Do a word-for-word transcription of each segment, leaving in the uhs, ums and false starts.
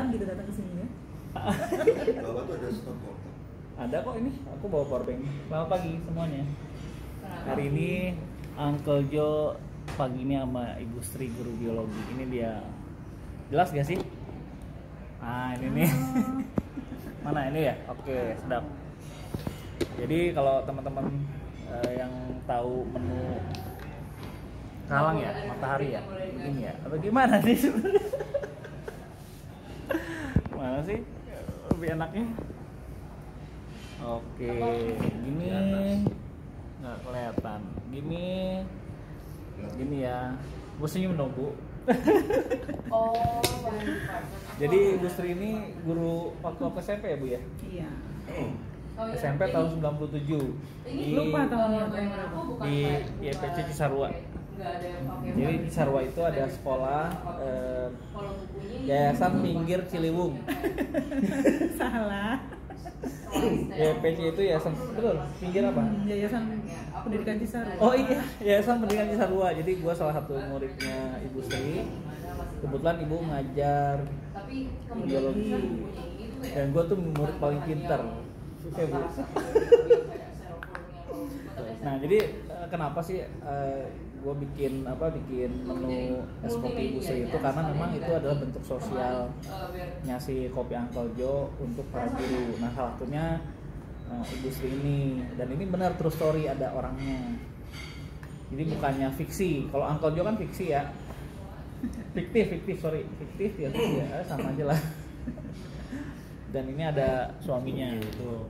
jalan gitu datang ke sini ya. Bapak tuh ada stok kok. Ada kok ini, aku bawa powerbank. Selamat pagi semuanya. Hari ini Uncle Jo pagi ini sama Ibu Sri guru biologi. Ini dia. Jelas gak sih? Ah ini nih. Mana ini ya? Oke, sedap. Jadi kalau teman-teman uh, yang tahu menu kalang ya, matahari ya, ini ya, atau gimana sih sebenarnya? Mana sih lebih enaknya? Oke, gini nggak kelihatan. Gini, gini ya. Gue senyum dong bu. Oh, Jadi Ibu Sri ini guru waktu apa S M P ya bu ya? Iya. S M P tahun sembilan puluh tujuh di, Lupa tahunnya di Y P C Cisarua. Jadi di Cisarua itu ada sekolah eh, Yayasan Pinggir Ciliwung. Salah. Y P C itu yayasan betul pinggir apa? Hmm, Yayasan Pendidikan Cisarua. Oh iya, Yayasan Pendidikan Cisarua. Jadi gua salah satu muridnya Ibu Sri. Kebetulan ibu ngajar biologi dan gua tuh murid paling pintar. Oke bu. Nah jadi kenapa sih uh, gue bikin apa bikin menu es kopi Ibu Sri itu karena memang itu adalah bentuk sosialnya si kopi Uncle Jo untuk para guru. Nah salah satunya uh, Ibu Sri ini, dan ini benar true story, ada orangnya. Jadi bukannya fiksi. Kalau Uncle Jo kan fiksi ya, fiktif fiktif sorry fiktif ya, fiktif ya sama aja lah. Dan ini ada suaminya itu.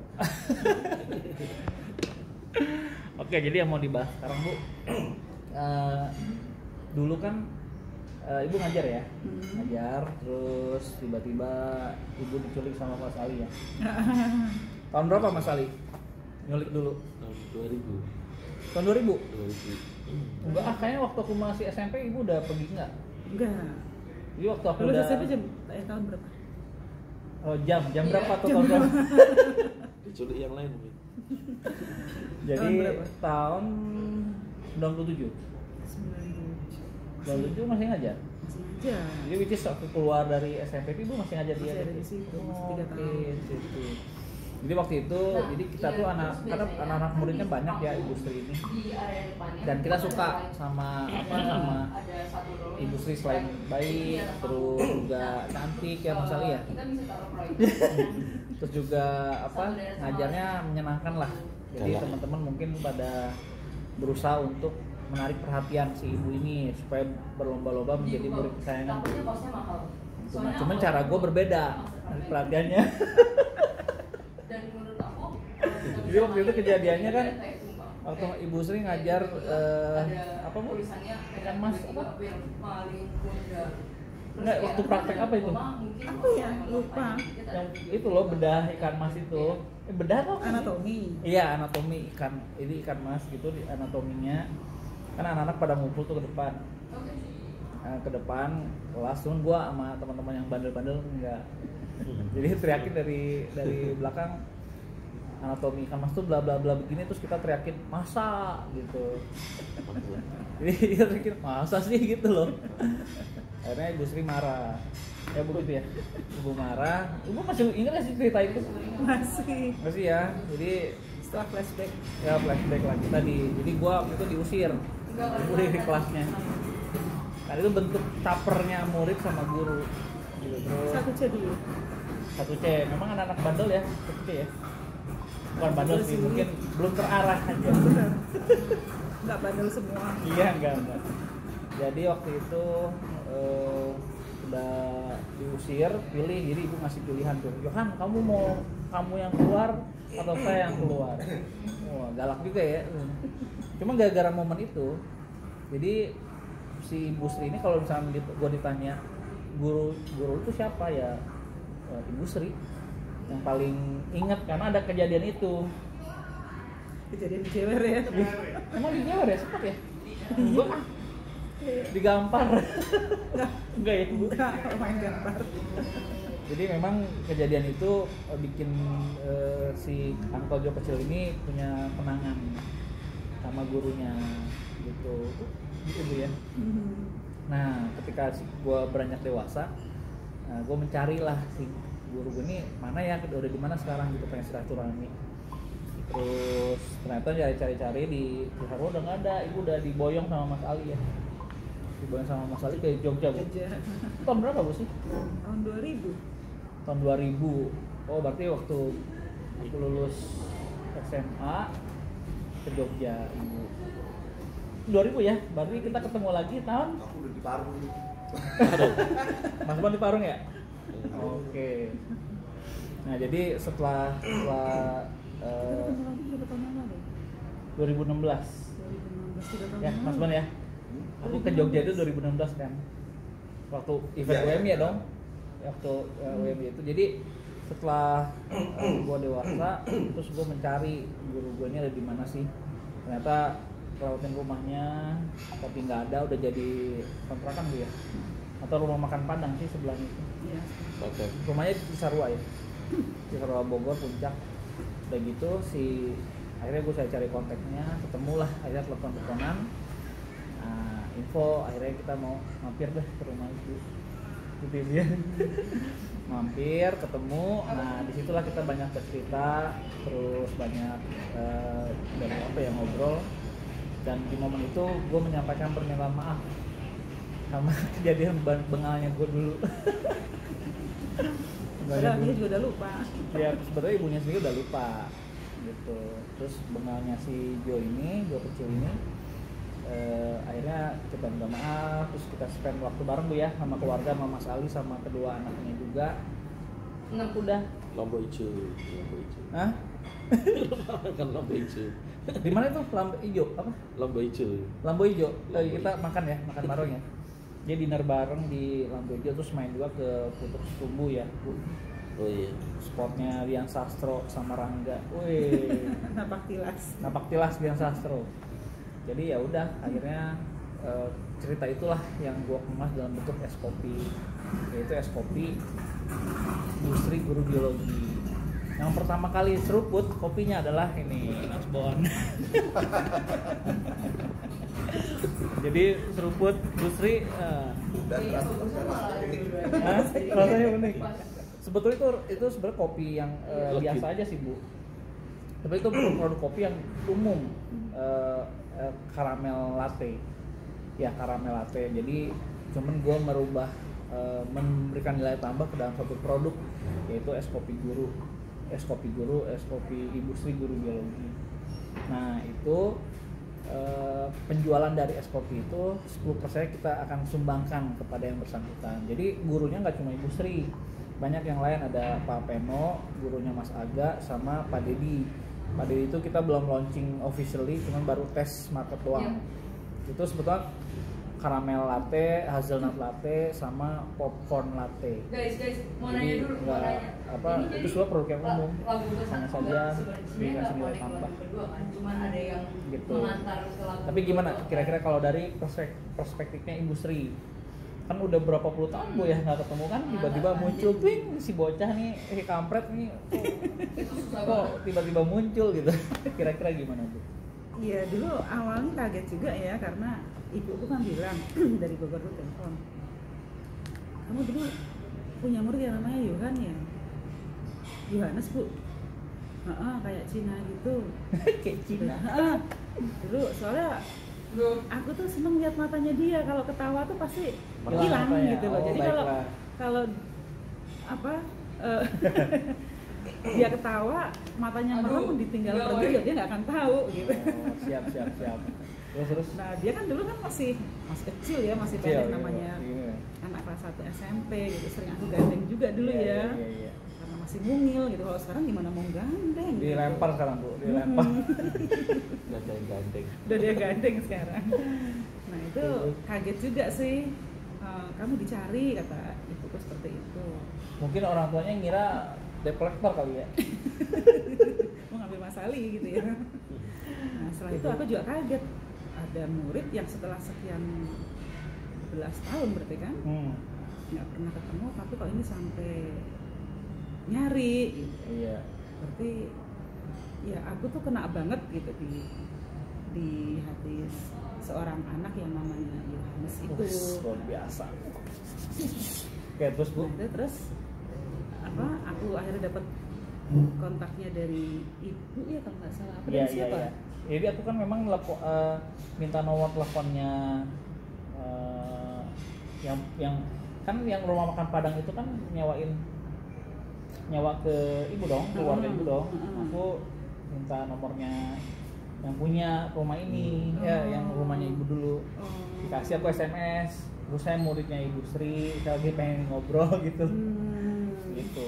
Oke, jadi yang mau dibahas sekarang bu, uh, dulu kan uh, ibu ngajar ya, ngajar, terus tiba-tiba ibu diculik sama Mas Ali ya. Tahun berapa Mas Ali? Nyulik dulu? Tahun dua ribu. Tahun dua ribu? dua ribu. Enggak, ah kayaknya waktu aku masih S M P ibu udah pergi nggak? Enggak. Jadi waktu aku Lulus udah. S M P jam eh, tahun berapa? Oh jam, jam berapa tuh tahun berapa? Diculik yang lain mungkin. Jadi Tahun berapa? tahun sembilan puluh tujuh. sembilan puluh tujuh. sembilan puluh tujuh masih ngajar. Masih aja. Jadi which is waktu keluar dari S M P ibu masih ngajar di Masih ada di situ, masih tiga Oke, tahun. di situ. Jadi waktu itu, jadi kita tuh anak, karena anak-anak muridnya banyak ya Ibu Sri ini. Dan kita suka sama apa sama Ibu Sri selain baik, terus juga cantik ya Mas Ali ya. Terus juga apa ngajarnya menyenangkan lah. Jadi teman-teman mungkin pada berusaha untuk menarik perhatian si ibu ini supaya berlomba-lomba menjadi murid kesayangan. Cuma, cuman cara gue berbeda menarik perhatiannya. Jadi waktu itu kejadiannya kan waktu Ibu Sri ngajar eh, apa bu? Ikan mas apa? Enggak, waktu praktek apa itu? Apa ya? Lupa. Yang itu loh bedah ikan mas itu. Eh, bedah tuh Anatomi. Iya, anatomi ikan. Ini ikan mas gitu di anatominya. Kan anak-anak pada ngumpul tuh ke depan. Nah, ke depan kelas tuh gua sama teman-teman yang bandel-bandel enggak. Jadi teriakin dari dari belakang anatomi ikan mas tuh bla bla bla begini, terus kita teriakin masa gitu. Jadi kita teriakin masa sih gitu loh. Akhirnya Ibu Sri marah. Ya begitu ya. Ibu marah. Ibu masih ingat gak sih cerita itu? Masih. Masih ya. Jadi Setelah flashback. ya flashback lagi tadi. Jadi gua waktu itu diusir. Ibu dari kelasnya. Kan itu bentuk capernya murid sama guru. Gitu. Terus Satu C dulu. satu C. Memang anak-anak bandel ya, satu C ya. Bukan bandel sih, mungkin belum terarah aja. Enggak bandel semua. Iya, enggak, enggak. Jadi waktu itu uh, udah diusir, pilih, jadi ibu ngasih pilihan tuh. Yohan, kamu mau kamu yang keluar atau saya yang keluar? Wah, galak juga ya. Cuma gara-gara momen itu, jadi si Ibu Sri ini kalau misalnya gue ditanya guru guru itu siapa ya, Ibu Sri yang paling ingat karena ada kejadian itu. Kejadian di Jewer ya. Emang di Jewer ya sempat ya? Enggak. Digampar. Enggak. Enggak ya Bu? Enggak, main gambar. Jadi memang kejadian itu bikin uh, si Uncle Jo kecil ini punya kenangan sama gurunya gitu. Gitu Bu ya. Nah, ketika gue beranjak dewasa, Nah, gue mencari lah si guru gue ini mana ya, udah di mana sekarang gitu, pengen silaturahmi. Terus ternyata cari-cari-cari di Cisarua udah nggak ada, ibu udah diboyong sama Mas Ali ya. Diboyong sama Mas Ali ke Jogja bu. Jogja. Tahun berapa bu sih? Tahun dua ribu. Tahun dua ribu. Oh berarti waktu aku lulus S M A ke Jogja ibu. dua ribu ya, berarti kita ketemu lagi tahun. Aku udah di Parung nih. Mas Bon di Parung ya? Oke. Nah jadi setelah setelah Kita uh, ketemu lagi berapa tahun yang lalu? dua ribu enam belas dua ribu enam belas, tiga tahun ya yang Mas lalu. Bon ya. Aku ke Jogja itu dua ribu enam belas kan. Waktu event Iya, U M I iya. ya dong. Waktu uh, U M I itu. Jadi setelah uh, gue dewasa, terus gue mencari guru gue ini ada di mana sih. Ternyata lewatin rumahnya, tapi nggak ada, udah jadi kontrakan bu ya. Atau rumah makan Padang sih sebelah itu. Iya. Oke. Rumahnya di Cisarua ya. Cisarua Bogor Puncak. Udah gitu si akhirnya gue saya cari kontaknya, ketemulah, akhirnya telepon-teleponan. Nah, info akhirnya kita mau mampir deh ke rumah itu. Gitu dia. Mampir, ketemu. Nah, disitulah kita banyak bercerita, terus banyak uh, dari apa ya ngobrol. Dan di momen itu gue menyampaikan permintaan maaf sama kejadian bengalnya gue dulu. Padahal dia juga udah lupa. Ya sebenarnya ibunya sendiri udah lupa gitu. Terus bengalnya si Jo ini, Jo kecil ini, eh, akhirnya kita minta maaf. Terus kita spend waktu bareng bu ya sama keluarga, sama Mas Ali sama kedua anaknya juga. Nah udah. Lampu hijau, lampu hijau. Hah? Kan lampu hijau. Di mana itu lampu hijau? Apa? Lampu hijau. Lampu hijau. Eh, Lampu kita hijau. makan ya, makan bareng ya. Dia dinner bareng di lampu hijau, terus main juga ke Putuk Setumbu ya. Bu. Oh iya. Spotnya Rian Sastro sama Rangga. Wih. Napak tilas. Napak tilas Rian Sastro. Jadi ya udah akhirnya eh, cerita itulah yang gua kemas dalam bentuk es kopi, yaitu es kopi industri guru biologi. Yang pertama kali seruput kopinya adalah ini Mas Bon. Jadi seruput industri uh, Dan Iya, Hah? Rasanya unik. Sebetulnya itu itu sebenarnya kopi yang uh, Legit. biasa aja sih bu. Tapi itu produk kopi yang umum, uh, uh, karamel latte. Ya karamel latte. Jadi cuman gue merubah, uh, memberikan nilai tambah ke dalam satu produk, yaitu es kopi guru, es kopi guru, es kopi industri guru biologi. Nah itu uh, penjualan dari es kopi itu sepuluh persen kita akan sumbangkan kepada yang bersangkutan. Jadi gurunya nggak cuma industri, banyak yang lain, ada Pak Peno, gurunya Mas Aga, sama Pak Dedi. Pak Dedi itu kita belum launching officially, cuman baru tes market doang. Itu sebetulnya karamel latte, hazelnut latte, sama popcorn latte. Guys, guys, mau Jadi nanya dulu, mau nggak nanya. apa, Ini itu jadi semua produk yang umum, lagu gue hanya satu saja enggak, sebenarnya dikasih nggak nilai connect tambah. lagu berdua kan, cuman ada yang Gitu. mengantar ke lagu. Tapi gimana kira-kira kalau dari perspek- perspektifnya industri? Kan udah berapa puluh tahun bu ya nggak ketemu kan, tiba-tiba muncul twing si bocah nih, si kampret nih, Itu susah kok banget. tiba-tiba muncul gitu. Kira-kira gimana bu? Iya dulu awalnya kaget juga ya, karena ibuku kan bilang dari Bogor tuh telepon, kamu dulu punya murid yang namanya Yohan ya? Yohanes bu? Heeh, kayak Cina gitu. Kayak Cina. Heeh. Dulu soalnya Bro, aku tuh seneng lihat matanya dia, kalau ketawa tuh pasti Hilang hilang matanya. gitu loh. Oh, Jadi kalau baiklah. kalau apa eh, dia ketawa matanya Aduh, merem ditinggal nggak pergi boleh. ya dia nggak akan tahu gitu. Oh, siap siap siap. Terus terus. Nah dia kan dulu kan masih masih kecil ya, masih Kecil, pendek iya, namanya, iya. anak kelas satu S M P gitu, sering aku gandeng juga dulu Iya, ya, iya, iya. karena masih mungil gitu. Kalau sekarang gimana mau gandeng? gitu. Dilempar sekarang bu, dilempar. Gandeng-gandeng. Udah dia gandeng sekarang. Nah itu kaget juga sih. Eh, kamu dicari kata ibuku seperti itu. Mungkin orang tuanya ngira debt collector kali ya. Mau ngambil Mas Ali gitu ya. Nah setelah itu aku juga kaget, ada murid yang setelah sekian belas tahun berarti kan Hmm. nggak pernah ketemu, tapi kok ini sampai nyari gitu. Iya. Berarti ya aku tuh kena banget gitu di di hati seorang anak yang namanya Yohanes itu. Ups, luar biasa. Oke, terus Bu? Nah, terus apa? Aku akhirnya dapat kontaknya dari ibu ya kalau nggak salah. Apa Iya, dari iya, siapa? iya. Jadi aku kan memang lepo, uh, minta nomor teleponnya uh, yang yang kan yang rumah makan Padang itu kan nyewain nyewa ke ibu dong, keluarga ibu dong. Hmm. Aku minta nomornya yang punya rumah ini, ya Oh. yang rumahnya ibu dulu. Oh. Dikasih aku S M S, terus saya muridnya Ibu Sri, saya lagi pengen ngobrol gitu. Hmm. Gitu.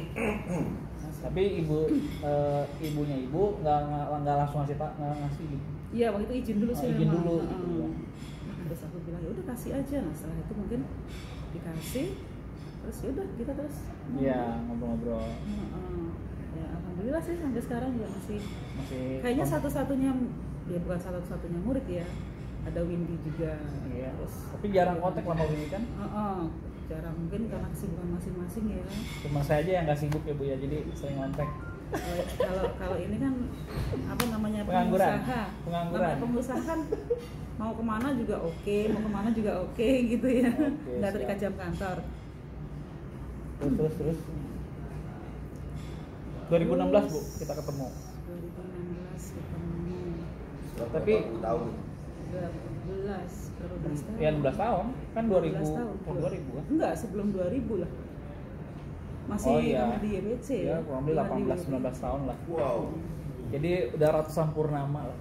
Tapi ibu uh, ibunya ibu nggak nggak nggak langsung ngasih pak nggak ngasih gitu. Iya, waktu itu izin dulu Oh, sih. izin memang. dulu, Heeh. gitu ya. Terus aku bilang ya udah kasih aja. Nah setelah itu mungkin dikasih, terus ya udah kita terus. Iya, ngobrol-ngobrol. Heeh. Ya alhamdulillah sih sampai sekarang juga masih. Masih Kayaknya kon- satu-satunya, dia bukan satu-satunya murid ya. Ada Windy juga. Iya. Terus. Tapi jarang kontak lama ini kan. Heeh. Jarang mungkin karena kesibukan masing-masing ya. Cuma saya aja yang nggak sibuk ya Bu ya, jadi sering kontak. Kalau- Kalau kalau ini kan apa namanya Pengangguran. pengusaha. Pengangguran. Namanya pengusaha kan mau kemana juga oke, mau kemana juga oke gitu ya. Oke, Nggak siap. terikat jam kantor. Terus terus terus. dua ribu enam belas Bu kita ketemu. dua ribu enam belas ketemu. Tapi- tahun berapa belas berapa belas tahun? Ya enam belas tahun kan dua ribu. enam belas tahun. Oh, dua ribu kan. Enggak, sebelum dua ribu lah. Masih Oh, iya. di Y B C Ya, kurang lebih Iya, delapan di belas Y B C. sembilan belas tahun lah. wow Jadi udah ratusan purnama lah.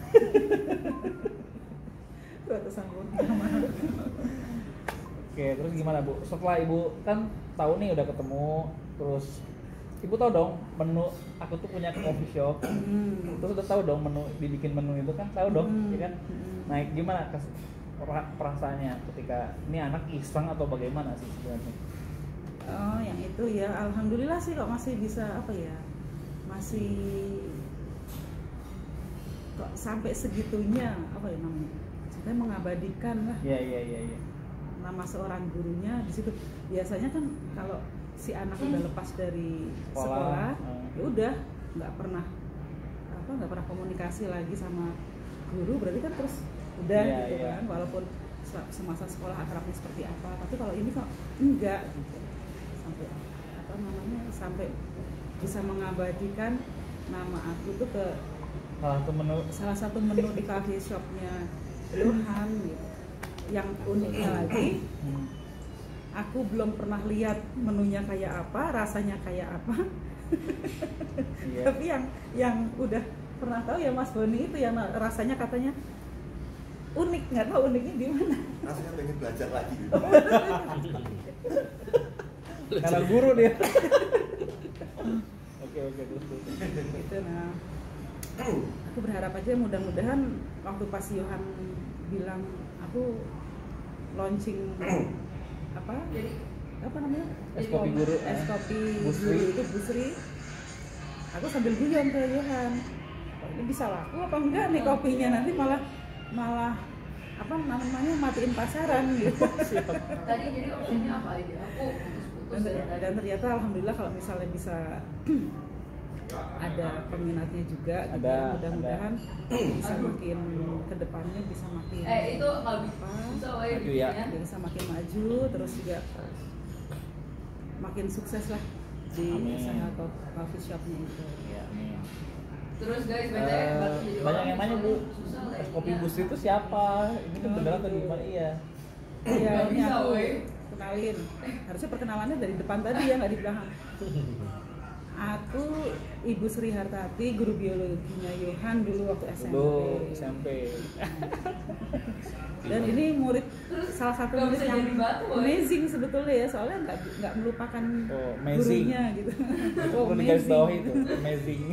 Ratusan purnama. Oke, terus gimana Bu? Setelah Ibu kan tahu nih udah ketemu, terus Ibu tahu dong menu aku tuh punya coffee shop. Hmm. Terus udah tahu dong menu dibikin menu itu kan tahu dong, Hmm. ya kan? Hmm. Nah, gimana kes- pera- perasaannya ketika ini anak iseng atau bagaimana sih sebenarnya? Oh, yang itu ya, alhamdulillah sih kok masih bisa apa ya, masih kok sampai segitunya apa ya namanya, kita mengabadikan lah Iya, iya, iya, iya. nama seorang gurunya di situ. Biasanya kan kalau si anak udah lepas dari Sekolah, sekolah, hmm. ya udah nggak pernah apa nggak pernah komunikasi lagi sama guru, berarti kan terus udah Iya, gitu iya. kan, walaupun se- semasa sekolah akrabnya seperti apa, tapi kalau ini kok enggak gitu. Sampai apa namanya sampai bisa mengabadikan nama aku tuh ke Salah satu menu. salah satu menu di cafe shopnya Yohan gitu. Yang uniknya lagi, Hmm. aku belum pernah lihat menunya kayak apa, rasanya kayak apa. Iya. Tapi yang yang udah pernah tahu ya Mas Boni itu yang rasanya katanya unik, nggak tahu uniknya di mana. rasanya pengen belajar lagi gitu. Karena guru dia. Oke, oke, terus terus. Gitu nah. Aku berharap aja mudah-mudahan waktu pas Yohan bilang aku launching apa Jadi apa namanya Es kopi guru, es eh, kopi Bu Sri. guru itu Bu Sri, aku sambil guyon ke Yohan, "Oh, ini bisa laku apa enggak nih kopinya, nanti malah malah apa namanya matiin pasaran gitu. tadi jadi opsinya apa aja? Aku dan, putus dari tadi. dan ternyata alhamdulillah kalau misalnya bisa ada peminatnya juga gitu Ada, ya. Mudah-mudahan bisa makin kedepannya bisa makin Eh itu nggak apa bisa woy Maju ya. bikinnya. bisa makin maju, terus juga makin sukses lah di Amin. usaha co- coffee shopnya itu. Iya, nih. Terus guys, Eh, banyak bantu jadi banyak orang yang nanya Bu, susah lah es kopi ya. Busri itu siapa? Ini tuh Oh, beneran atau gitu. gimana? Iya. Iya, Nggak ini bisa, aku woy. kenalin. Harusnya perkenalannya dari depan tadi ya, nggak di belakang. Aku Ibu Sri Hartati, guru biologinya Yohan dulu waktu S M P. Dulu S M P. Dan ini murid salah satu Nggak murid bisa yang jadi batu, woy. amazing sebetulnya ya, soalnya nggak nggak melupakan Oh, amazing. gurunya gitu. Itu Oh, perlu digaris amazing. bawah itu, amazing.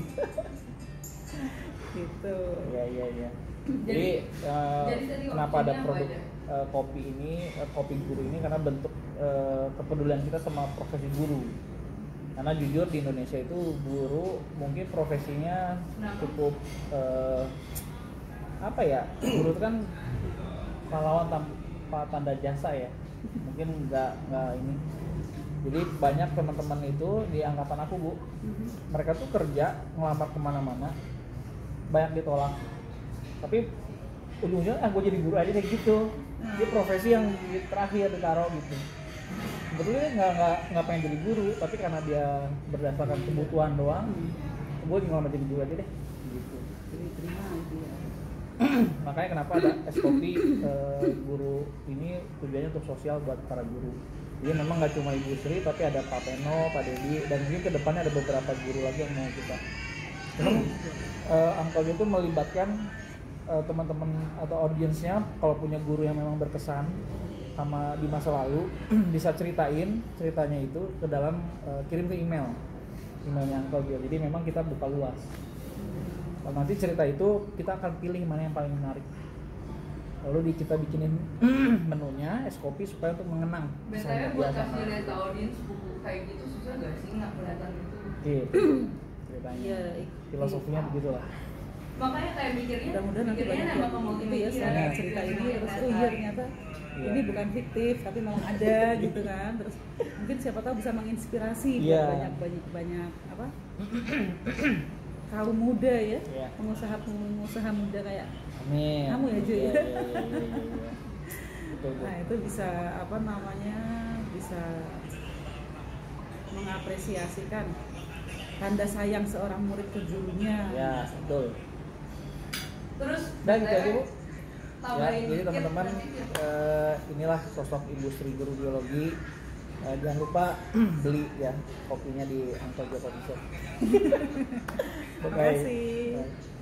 Gitu. Iya, iya, iya. Jadi- Jadi, eh, jadi tadi kenapa ada opsinya apa produk aja? eh, kopi ini, eh, kopi guru ini karena bentuk eh, kepedulian kita sama profesi guru. Karena jujur di Indonesia itu guru mungkin profesinya Kenapa? cukup eh, apa ya? Guru itu kan pahlawan tanpa tanda jasa ya. Mungkin nggak nggak ini. Jadi banyak teman-teman itu di angkatan aku Bu, Mhm. mereka tuh kerja ngelamar kemana-mana, banyak ditolak. Tapi ujung-ujungnya ah gue jadi guru aja kayak gitu. Dia profesi yang di- terakhir ditaruh gitu. sebetulnya nggak nggak nggak pengen jadi guru, tapi karena dia berdasarkan kebutuhan doang, gue ngelamar jadi guru aja deh gitu. Jadi terima itu ya. Makanya kenapa ada S K O P I eh, guru ini tujuannya untuk sosial buat para guru. Jadi memang nggak cuma Ibu Sri, tapi ada Pak Peno, Pak Dedi, dan mungkin kedepannya ada beberapa guru lagi yang mau kita. Memang eh, Angkol itu melibatkan eh, teman-teman atau audiensnya kalau punya guru yang memang berkesan sama di masa lalu bisa ceritain ceritanya itu ke dalam eh, kirim ke email emailnya Angkol. Jadi memang kita buka luas. Kalau nanti cerita itu kita akan pilih mana yang paling menarik. Lalu di, kita bikinin menunya S K O P I supaya untuk mengenang. Biasanya buat kasih lihat ke audiens buku kayak gitu susah gak sih nggak kelihatan gitu? Gitu ceritanya. Iya, Filosofinya begitulah. Makanya kayak mikirnya, Mudah-mudahan nanti mikirnya banyak nambah yang kemotivasi itu ya setelah Iya. cerita ini terus oh iya ternyata Iya. ini bukan fiktif tapi memang ada gitu kan. Terus mungkin siapa tahu bisa menginspirasi buat Iya. banyak banyak banyak apa kaum muda ya, Iya. pengusaha-pengusaha muda kayak Amin. Kamu ya, Ju, Iya, ya? iya, iya, iya, iya. Betul, Bu. nah itu bisa apa namanya bisa mengapresiasikan tanda sayang seorang murid ke gurunya. Ya, betul. Terus Dan gitu aja, Bu. Ya, tambahin jadi dikit, teman-teman nanti dia- eh, inilah sosok industri guru biologi. Eh, jangan lupa beli ya kopinya di Angkol Joko Shop. Terima kasih. Bye.